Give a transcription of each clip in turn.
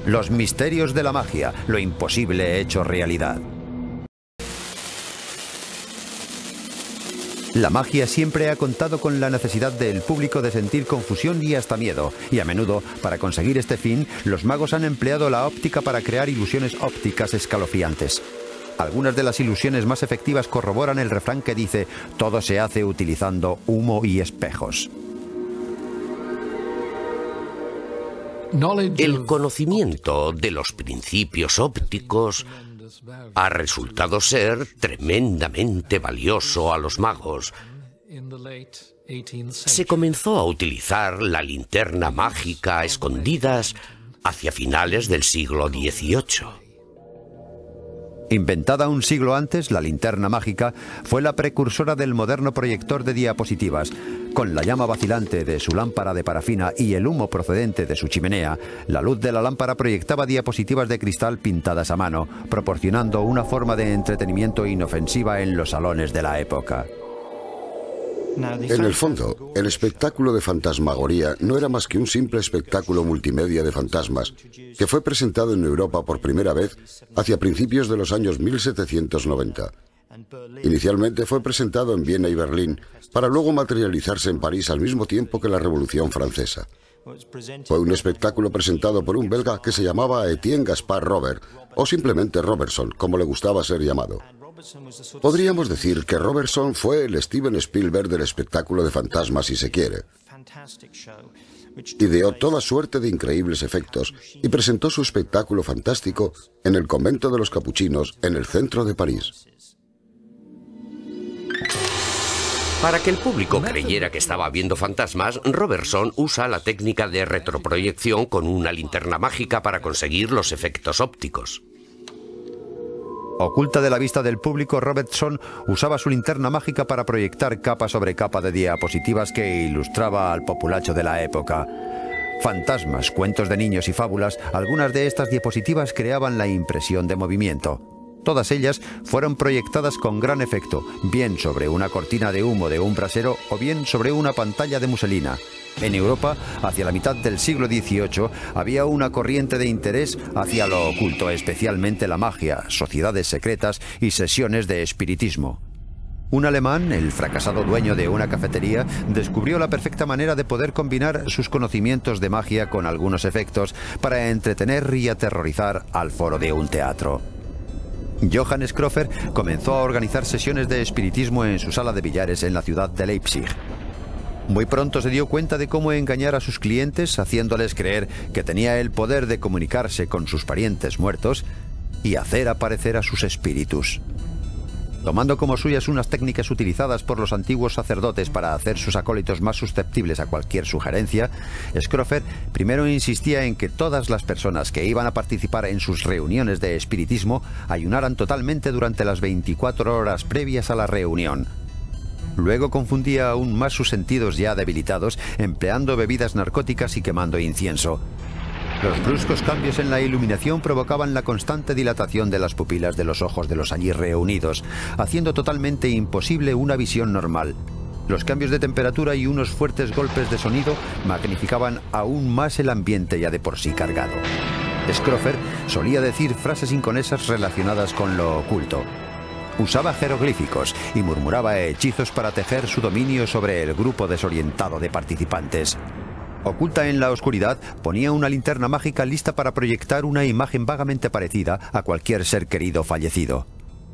Los misterios de la magia, lo imposible hecho realidad. La magia siempre ha contado con la necesidad del público de sentir confusión y hasta miedo, y a menudo, para conseguir este fin, los magos han empleado la óptica para crear ilusiones ópticas escalofriantes. Algunas de las ilusiones más efectivas corroboran el refrán que dice: todo se hace utilizando humo y espejos. El conocimiento de los principios ópticos ha resultado ser tremendamente valioso a los magos. Se comenzó a utilizar la linterna mágica a escondidas hacia finales del siglo XVIII. Inventada un siglo antes, la linterna mágica fue la precursora del moderno proyector de diapositivas. Con la llama vacilante de su lámpara de parafina y el humo procedente de su chimenea, la luz de la lámpara proyectaba diapositivas de cristal pintadas a mano, proporcionando una forma de entretenimiento inofensiva en los salones de la época. En el fondo, el espectáculo de fantasmagoría no era más que un simple espectáculo multimedia de fantasmas que fue presentado en Europa por primera vez hacia principios de los años 1790. Inicialmente fue presentado en Viena y Berlín, para luego materializarse en París al mismo tiempo que la Revolución Francesa. Fue un espectáculo presentado por un belga que se llamaba Etienne Gaspard Robert, o simplemente Robertson, como le gustaba ser llamado. Podríamos decir que Robertson fue el Steven Spielberg del espectáculo de fantasmas, si se quiere. Ideó toda suerte de increíbles efectos y presentó su espectáculo fantástico en el convento de los capuchinos, en el centro de París. Para que el público creyera que estaba viendo fantasmas, Robertson usa la técnica de retroproyección con una linterna mágica para conseguir los efectos ópticos. Oculta de la vista del público, Robertson usaba su linterna mágica para proyectar capa sobre capa de diapositivas que ilustraba al populacho de la época. Fantasmas, cuentos de niños y fábulas, algunas de estas diapositivas creaban la impresión de movimiento. Todas ellas fueron proyectadas con gran efecto, bien sobre una cortina de humo de un brasero o bien sobre una pantalla de muselina. En Europa, hacia la mitad del siglo XVIII, había una corriente de interés hacia lo oculto, especialmente la magia, sociedades secretas y sesiones de espiritismo. Un alemán, el fracasado dueño de una cafetería, descubrió la perfecta manera de poder combinar sus conocimientos de magia con algunos efectos para entretener y aterrorizar al foro de un teatro. Johannes Kroffer comenzó a organizar sesiones de espiritismo en su sala de billares en la ciudad de Leipzig. Muy pronto se dio cuenta de cómo engañar a sus clientes, haciéndoles creer que tenía el poder de comunicarse con sus parientes muertos y hacer aparecer a sus espíritus. Tomando como suyas unas técnicas utilizadas por los antiguos sacerdotes para hacer sus acólitos más susceptibles a cualquier sugerencia, Kroffer primero insistía en que todas las personas que iban a participar en sus reuniones de espiritismo ayunaran totalmente durante las 24 horas previas a la reunión. Luego confundía aún más sus sentidos ya debilitados, empleando bebidas narcóticas y quemando incienso. Los bruscos cambios en la iluminación provocaban la constante dilatación de las pupilas de los ojos de los allí reunidos, haciendo totalmente imposible una visión normal. Los cambios de temperatura y unos fuertes golpes de sonido magnificaban aún más el ambiente ya de por sí cargado. Kroffer solía decir frases inconesas relacionadas con lo oculto. Usaba jeroglíficos y murmuraba hechizos para tejer su dominio sobre el grupo desorientado de participantes. Oculta en la oscuridad, ponía una linterna mágica lista para proyectar una imagen vagamente parecida a cualquier ser querido fallecido.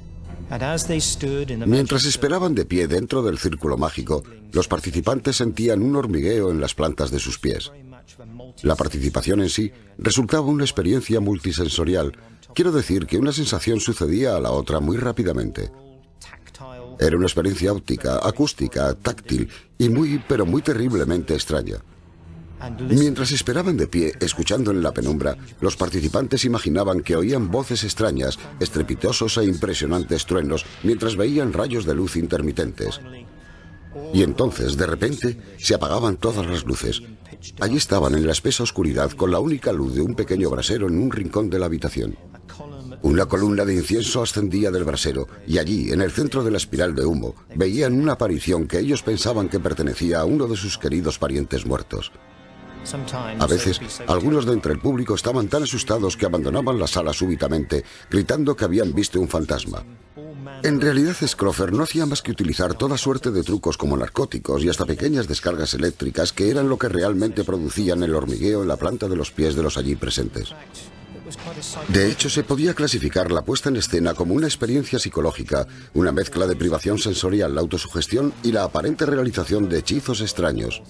Mientras esperaban de pie dentro del círculo mágico, los participantes sentían un hormigueo en las plantas de sus pies. La participación en sí resultaba una experiencia multisensorial. Quiero decir que una sensación sucedía a la otra muy rápidamente. Era una experiencia óptica, acústica, táctil y pero muy terriblemente extraña. Mientras esperaban de pie, escuchando en la penumbra, los participantes imaginaban que oían voces extrañas, estrepitosos e impresionantes truenos, mientras veían rayos de luz intermitentes. Y entonces, de repente, se apagaban todas las luces. Allí estaban en la espesa oscuridad, con la única luz de un pequeño brasero en un rincón de la habitación. Una columna de incienso ascendía del brasero, y allí, en el centro de la espiral de humo, veían una aparición que ellos pensaban que pertenecía a uno de sus queridos parientes muertos. A veces, algunos de entre el público estaban tan asustados que abandonaban la sala súbitamente, gritando que habían visto un fantasma. En realidad, Scroffer no hacía más que utilizar toda suerte de trucos como narcóticos y hasta pequeñas descargas eléctricas que eran lo que realmente producían el hormigueo en la planta de los pies de los allí presentes. De hecho, se podía clasificar la puesta en escena como una experiencia psicológica, una mezcla de privación sensorial, la autosugestión y la aparente realización de hechizos extraños.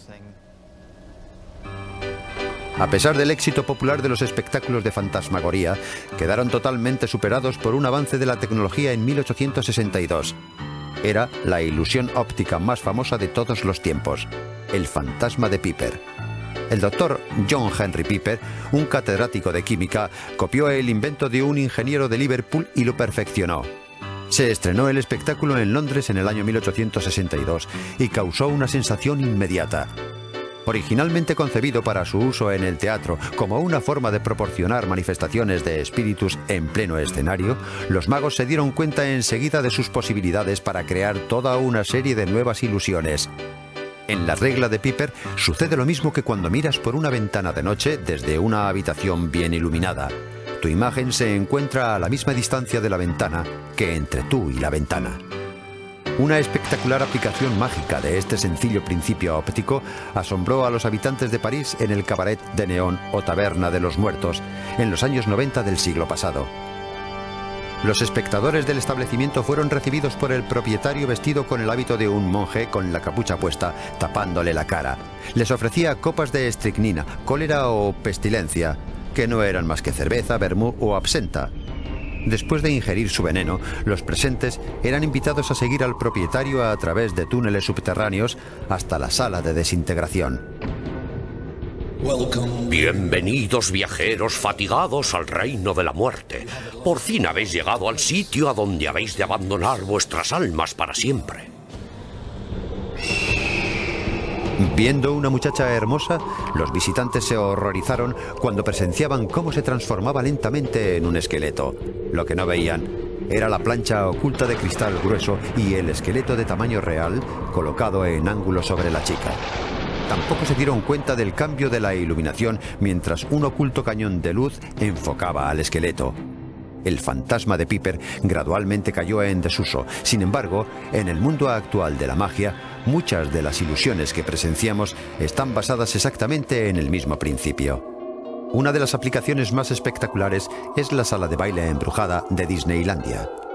A pesar del éxito popular de los espectáculos de fantasmagoría, quedaron totalmente superados por un avance de la tecnología en 1862. Era la ilusión óptica más famosa de todos los tiempos, el fantasma de Piper. El doctor John Henry Piper, un catedrático de química, copió el invento de un ingeniero de Liverpool y lo perfeccionó. Se estrenó el espectáculo en Londres en el año 1862 y causó una sensación inmediata. Originalmente concebido para su uso en el teatro como una forma de proporcionar manifestaciones de espíritus en pleno escenario, los magos se dieron cuenta enseguida de sus posibilidades para crear toda una serie de nuevas ilusiones. En la regla de Piper sucede lo mismo que cuando miras por una ventana de noche desde una habitación bien iluminada. Tu imagen se encuentra a la misma distancia de la ventana que entre tú y la ventana. Una espectacular aplicación mágica de este sencillo principio óptico asombró a los habitantes de París en el Cabaret de Neón o Taberna de los Muertos en los años 90 del siglo pasado. Los espectadores del establecimiento fueron recibidos por el propietario vestido con el hábito de un monje con la capucha puesta, tapándole la cara. Les ofrecía copas de estricnina, cólera o pestilencia, que no eran más que cerveza, vermú o absenta. Después de ingerir su veneno, los presentes eran invitados a seguir al propietario a través de túneles subterráneos hasta la sala de desintegración. Bienvenidos, viajeros fatigados, al reino de la muerte. Por fin habéis llegado al sitio a donde habéis de abandonar vuestras almas para siempre. Viendo una muchacha hermosa, los visitantes se horrorizaron cuando presenciaban cómo se transformaba lentamente en un esqueleto. Lo que no veían era la plancha oculta de cristal grueso y el esqueleto de tamaño real colocado en ángulo sobre la chica. Tampoco se dieron cuenta del cambio de la iluminación mientras un oculto cañón de luz enfocaba al esqueleto. El fantasma de Piper gradualmente cayó en desuso. Sin embargo, en el mundo actual de la magia, muchas de las ilusiones que presenciamos están basadas exactamente en el mismo principio. Una de las aplicaciones más espectaculares es la sala de baile embrujada de Disneylandia.